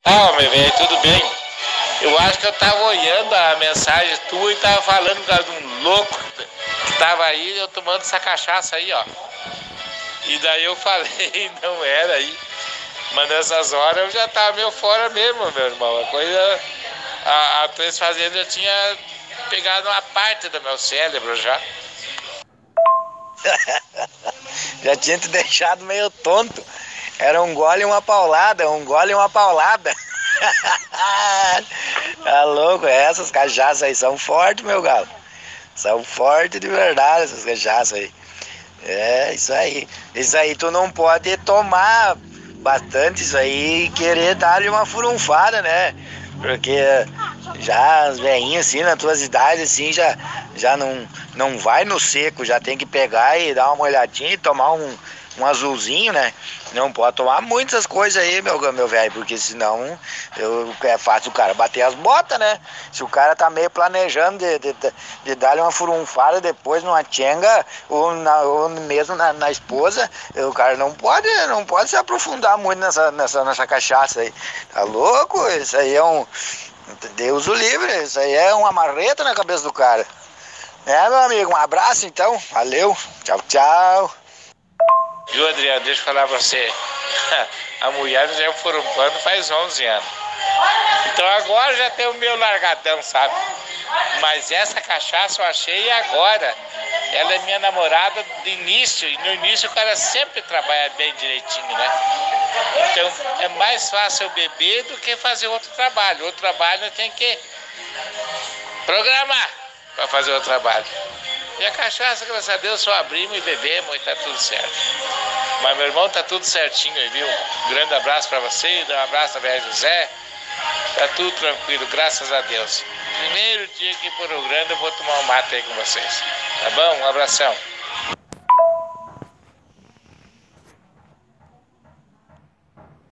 Meu velho, tudo bem? Eu acho que eu tava olhando a mensagem tua e tava falando por causa de um louco que tava aí, eu tomando essa cachaça aí, ó. E daí eu falei, não era aí. Mas nessas horas eu já tava meio fora mesmo, meu irmão. A coisa. A tua fazenda já tinha pegado uma parte do meu cérebro já. Já tinha te deixado meio tonto. Era um gole e uma paulada, um gole e uma paulada. Tá louco? Essas cachaças aí são fortes, meu galo. São fortes de verdade, essas cachaças aí. É, isso aí. Isso aí tu não pode tomar bastante isso aí e querer dar-lhe uma furunfada, né? Porque já as velhinhas assim, nas tuas idades assim, já não vai no seco, já tem que pegar e dar uma olhadinha e tomar um azulzinho, né? Não pode tomar muitas coisas aí, meu velho, porque senão é fácil o cara bater as botas, né? Se o cara tá meio planejando de dar-lhe uma furunfada depois numa tchenga ou mesmo na esposa, o cara não pode se aprofundar muito nessa cachaça aí. Tá louco? Isso aí é Deus o livre, isso aí é uma marreta na cabeça do cara. Meu amigo, um abraço então, valeu, tchau, tchau. Viu, Adriano, deixa eu falar pra você. A mulher já foram pano faz 11 anos. Então agora já tem o meu largadão, sabe? Mas essa cachaça eu achei agora. Ela é minha namorada de início. E no início o cara sempre trabalha bem direitinho, né? Então é mais fácil eu beber do que fazer outro trabalho. Outro trabalho eu tenho que programar para fazer o trabalho. E a cachaça, graças a Deus, só abrimos e bebemos e tá tudo certo. Mas meu irmão, tá tudo certinho aí, viu? Um grande abraço para você, um abraço a Velho José. Tá tudo tranquilo, graças a Deus. Primeiro dia aqui por Rio Grande eu vou tomar um mate aí com vocês. Tá bom? Um abração.